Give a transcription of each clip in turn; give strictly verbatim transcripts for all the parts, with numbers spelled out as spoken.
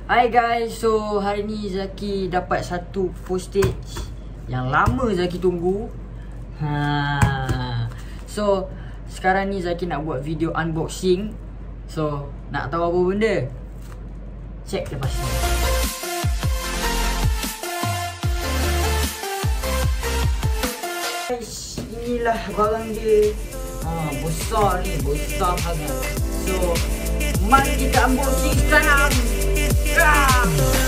Hai guys, so hari ni Zaki dapat satu postage yang lama Zaki tunggu. ha. So sekarang ni Zaki nak buat video unboxing. So nak tahu apa benda? Check lepas ni. Guys, inilah barang dia. ha, Besar ni, besar sangat. So mari kita unboxing sekarang. Ah!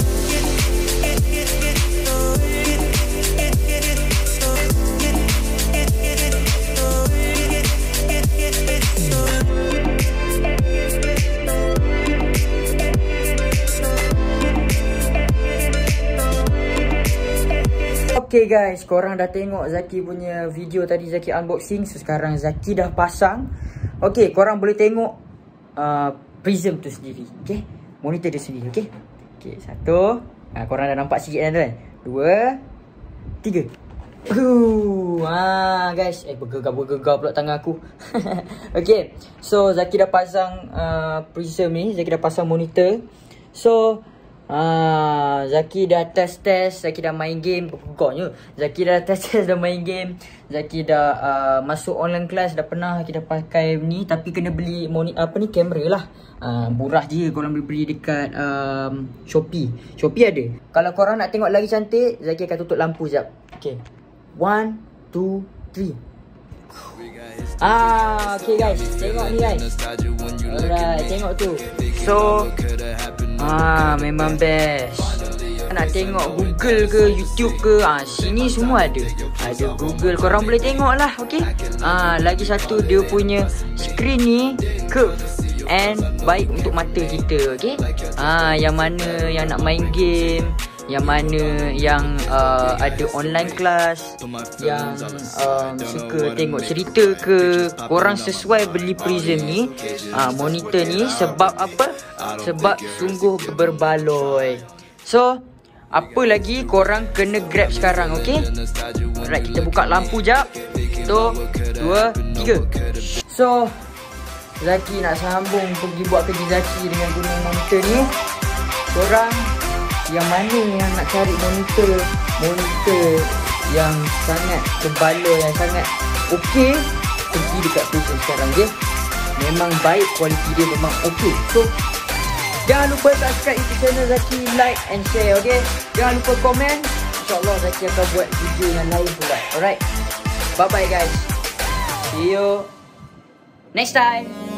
Okay guys, korang dah tengok Zaki punya video tadi, Zaki unboxing. So sekarang Zaki dah pasang. Okay, korang boleh tengok uh, prism tu sendiri. Okay, monitor dia sendiri. Okay, okay, satu. ha, Korang dah nampak sikit kan tu kan. Dua, tiga. Uh, ha, guys, eh bergegar-bergegar pula tangan aku. Okay, so Zaki dah pasang uh, prism ni. Zaki dah pasang monitor. So Ah, Zaki dah test-test, Zaki dah main game. Pegangnya Zaki dah test-test, dah main game. Zaki dah uh, masuk online class. Dah pernah Zaki dah pakai ni. Tapi kena beli moni, apa ni, kamera lah. uh, Murah je, korang boleh beli dekat um, Shopee. Shopee ada. Kalau korang nak tengok lagi cantik, Zaki akan tutup lampu sekejap. Okay, one, two, three. Ah, okay guys, tengok ni guys. Alright, tengok tu. So ah, memang best. Nak tengok Google ke YouTube ke, ah, sini semua ada. Ada Google, korang boleh tengok lah. Okay. Ah, lagi satu, dia punya screen ni curve and baik untuk mata kita. Okay. Ah, yang mana yang nak main game, yang mana yang uh, ada online class, yang um, suka tengok cerita ke, korang sesuai beli prism ni, uh, monitor ni. Sebab apa? Sebab sungguh berbaloi. So apa lagi, korang kena grab sekarang. Okay. Alright, kita buka lampu jap. Satu, dua, tiga. So Zaki nak sambung pergi buat kerja Zaki dengan guna monitor ni. Korang yang mana yang nak cari monitor Monitor yang sangat berbaloi, yang sangat okey, pergi dekat Prism sekarang je. Memang baik, kualiti dia memang okey. So jangan lupa subscribe YouTube channel Zaki, like and share. Okay, jangan lupa komen. InsyaAllah Zaki akan buat video yang lain pula. Alright, bye bye guys, see you next time.